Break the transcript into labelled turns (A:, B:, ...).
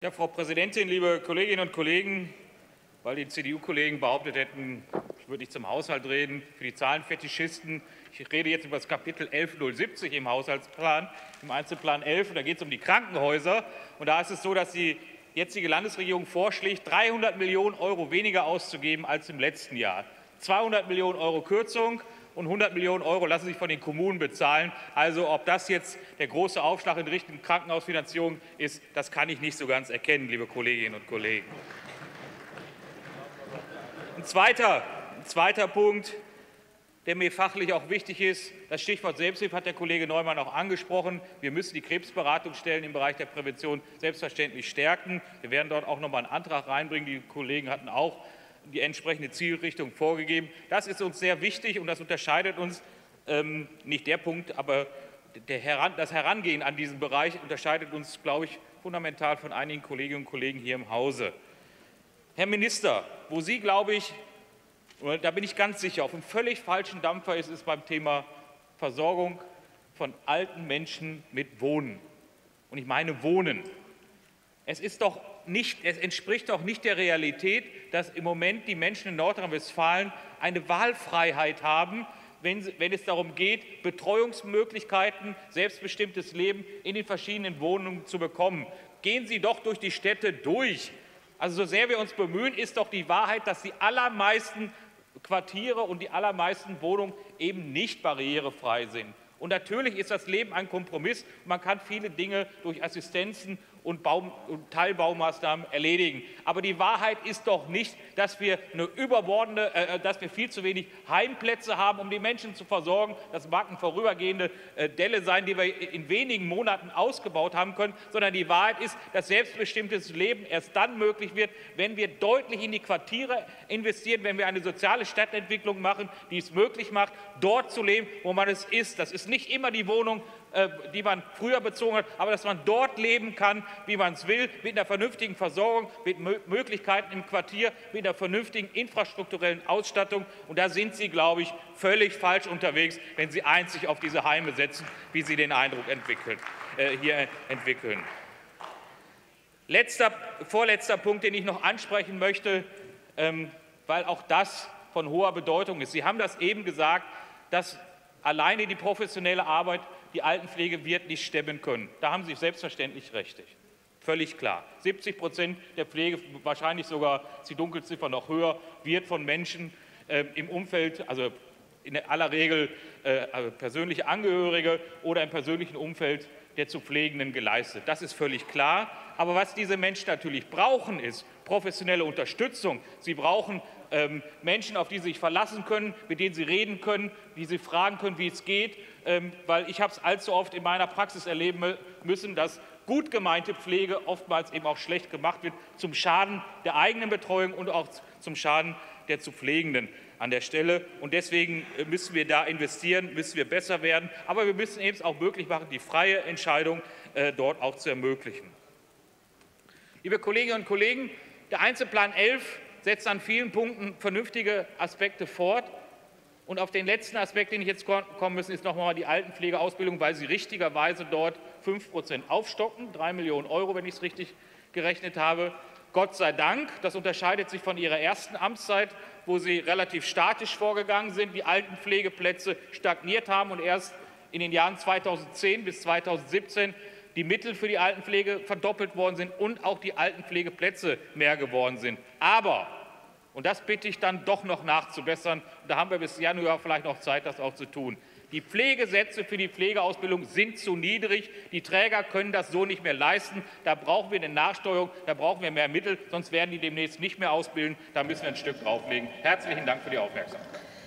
A: Ja, Frau Präsidentin, liebe Kolleginnen und Kollegen! Weil die CDU-Kollegen behauptet hätten, ich würde nicht zum Haushalt reden, für die Zahlenfetischisten. Ich rede jetzt über das Kapitel 1170 im Haushaltsplan, im Einzelplan 11. Und da geht es um die Krankenhäuser. Und da ist es so, dass die jetzige Landesregierung vorschlägt, 300 Millionen € weniger auszugeben als im letzten Jahr. 200 Millionen € Kürzung und 100 Millionen € lassen sich von den Kommunen bezahlen. Also ob das jetzt der große Aufschlag in Richtung Krankenhausfinanzierung ist, das kann ich nicht so ganz erkennen, liebe Kolleginnen und Kollegen. Ein zweiter Punkt, der mir fachlich auch wichtig ist, das Stichwort Selbsthilfe hat der Kollege Neumann auch angesprochen. Wir müssen die Krebsberatungsstellen im Bereich der Prävention selbstverständlich stärken. Wir werden dort auch noch mal einen Antrag reinbringen. Die Kollegen hatten auch die entsprechende Zielrichtung vorgegeben. Das ist uns sehr wichtig, und das unterscheidet uns, nicht der Punkt, aber das Herangehen an diesen Bereich unterscheidet uns, glaube ich, fundamental von einigen Kolleginnen und Kollegen hier im Hause. Herr Minister, wo Sie, glaube ich, da bin ich ganz sicher, auf einem völlig falschen Dampfer ist beim Thema Versorgung von alten Menschen mit Wohnen. Und ich meine Wohnen. Es entspricht doch nicht der Realität, dass im Moment die Menschen in Nordrhein-Westfalen eine Wahlfreiheit haben, wenn es darum geht, Betreuungsmöglichkeiten, selbstbestimmtes Leben in den verschiedenen Wohnungen zu bekommen. Gehen Sie doch durch die Städte durch. Also so sehr wir uns bemühen, ist doch die Wahrheit, dass die allermeisten Quartiere und die allermeisten Wohnungen eben nicht barrierefrei sind. Und natürlich ist das Leben ein Kompromiss. Man kann viele Dinge durch Assistenzen und Teilbaumaßnahmen erledigen. Aber die Wahrheit ist doch nicht, dass wir viel zu wenig Heimplätze haben, um die Menschen zu versorgen. Das mag eine vorübergehende Delle sein, die wir in wenigen Monaten ausgebaut haben können, sondern die Wahrheit ist, dass selbstbestimmtes Leben erst dann möglich wird, wenn wir deutlich in die Quartiere investieren, wenn wir eine soziale Stadtentwicklung machen, die es möglich macht, dort zu leben, wo man es ist. Das ist nicht immer die Wohnung, die man früher bezogen hat, aber dass man dort leben kann, wie man es will, mit einer vernünftigen Versorgung, mit Möglichkeiten im Quartier, mit einer vernünftigen infrastrukturellen Ausstattung. Und da sind Sie, glaube ich, völlig falsch unterwegs, wenn Sie einzig auf diese Heime setzen, wie Sie den Eindruck hier entwickeln. Vorletzter Punkt, den ich noch ansprechen möchte, weil auch das von hoher Bedeutung ist. Sie haben das eben gesagt, dass alleine die professionelle Arbeit die Altenpflege wird nicht stemmen können. Da haben Sie selbstverständlich recht. Völlig klar. 70% der Pflege, wahrscheinlich sogar ist die Dunkelziffer noch höher, wird von Menschen im Umfeld, also in aller Regel persönliche Angehörige oder im persönlichen Umfeld der zu Pflegenden geleistet. Das ist völlig klar. Aber was diese Menschen natürlich brauchen, ist professionelle Unterstützung. Sie brauchen Menschen, auf die sie sich verlassen können, mit denen sie reden können, die sie fragen können, wie es geht. Weil ich habe es allzu oft in meiner Praxis erleben müssen, dass gut gemeinte Pflege oftmals eben auch schlecht gemacht wird, zum Schaden der eigenen Betreuung und auch zum Schaden der zu Pflegenden an der Stelle. Und deswegen müssen wir da investieren, müssen wir besser werden. Aber wir müssen eben auch möglich machen, die freie Entscheidung dort auch zu ermöglichen. Liebe Kolleginnen und Kollegen, der Einzelplan 11 setzt an vielen Punkten vernünftige Aspekte fort. Und auf den letzten Aspekt, den ich jetzt kommen muss, ist noch einmal die Altenpflegeausbildung, weil Sie richtigerweise dort 5% aufstocken, 3 Millionen €, wenn ich es richtig gerechnet habe. Gott sei Dank, das unterscheidet sich von Ihrer ersten Amtszeit, wo Sie relativ statisch vorgegangen sind, die Altenpflegeplätze stagniert haben und erst in den Jahren 2010 bis 2017 die Mittel für die Altenpflege verdoppelt worden sind und auch die Altenpflegeplätze mehr geworden sind. Aber, und das bitte ich dann doch noch nachzubessern, da haben wir bis Januar vielleicht noch Zeit, das auch zu tun. Die Pflegesätze für die Pflegeausbildung sind zu niedrig. Die Träger können das so nicht mehr leisten. Da brauchen wir eine Nachsteuerung, da brauchen wir mehr Mittel, sonst werden die demnächst nicht mehr ausbilden. Da müssen wir ein Stück drauflegen. Herzlichen Dank für die Aufmerksamkeit.